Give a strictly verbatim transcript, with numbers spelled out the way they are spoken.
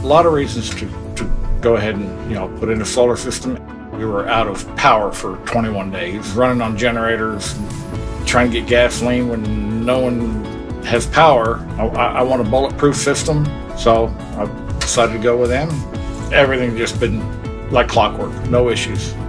A lot of reasons to, to go ahead and, you know, put in a solar system. We were out of power for twenty-one days, running on generators, trying to get gasoline when no one has power. I, I want a bulletproof system, so I decided to go with them. Everything just been like clockwork, no issues.